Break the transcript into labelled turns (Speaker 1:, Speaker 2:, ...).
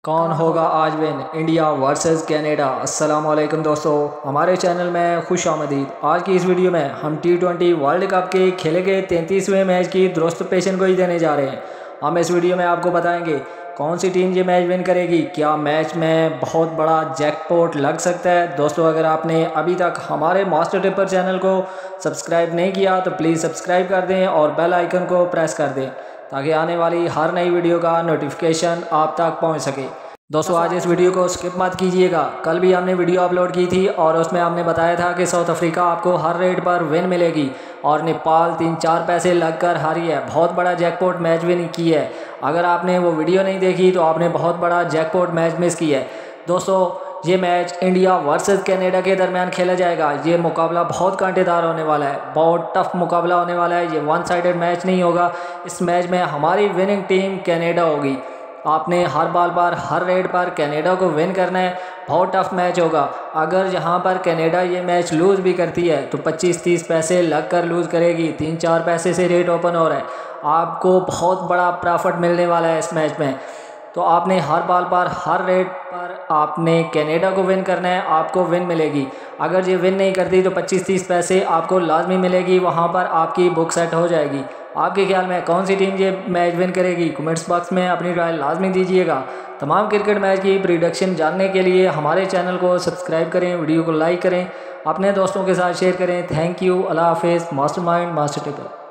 Speaker 1: कौन होगा आज विन, इंडिया वर्सेस कनाडा। अस्सलाम वालेकुम दोस्तों, हमारे चैनल में खुश आमदीद। आज की इस वीडियो में हम T20 वर्ल्ड कप के खेले गए 33वें मैच की दुरुस्त पेशन गोई देने जा रहे हैं। हम इस वीडियो में आपको बताएंगे कौन सी टीम ये मैच विन करेगी, क्या मैच में बहुत बड़ा जैकपॉट लग सकता है। दोस्तों, अगर आपने अभी तक हमारे मास्टर टिपर चैनल को सब्सक्राइब नहीं किया तो प्लीज़ सब्सक्राइब कर दें और बेल आइकन को प्रेस कर दें ताकि आने वाली हर नई वीडियो का नोटिफिकेशन आप तक पहुंच सके। दोस्तों, आज इस वीडियो को स्किप मत कीजिएगा। कल भी हमने वीडियो अपलोड की थी और उसमें हमने बताया था कि साउथ अफ्रीका आपको हर रेट पर विन मिलेगी और नेपाल 3-4 पैसे लगकर हारी है। बहुत बड़ा जैकपॉट मैच विन की है। अगर आपने वो वीडियो नहीं देखी तो आपने बहुत बड़ा जैकपॉट मैच मिस किया है। दोस्तों, ये मैच इंडिया वर्सेस कनाडा के दरमियान खेला जाएगा। ये मुकाबला बहुत कांटेदार होने वाला है, बहुत टफ मुकाबला होने वाला है। ये वन साइडेड मैच नहीं होगा। इस मैच में हमारी विनिंग टीम कनाडा होगी। आपने हर बॉल पर हर रेट पर कनाडा को विन करना है। बहुत टफ मैच होगा। अगर यहाँ पर कनाडा ये मैच लूज़ भी करती है तो 25-30 पैसे लग कर लूज़ करेगी। 3-4 पैसे से रेट ओपन हो रहा है। आपको बहुत बड़ा प्रॉफिट मिलने वाला है इस मैच में। तो आपने हर बॉल पर हर रेट पर आपने कनाडा को विन करना है, आपको विन मिलेगी। अगर ये विन नहीं करती तो 25-30 पैसे आपको लाजमी मिलेगी, वहाँ पर आपकी बुक सेट हो जाएगी। आपके ख्याल में कौन सी टीम ये मैच विन करेगी? कमेंट्स बॉक्स में अपनी राय लाजमी दीजिएगा। तमाम क्रिकेट मैच की प्रेडिक्शन जानने के लिए हमारे चैनल को सब्सक्राइब करें, वीडियो को लाइक करें, अपने दोस्तों के साथ शेयर करें। Thank you. अल्लाह हाफिज़। Mastermind master tipper.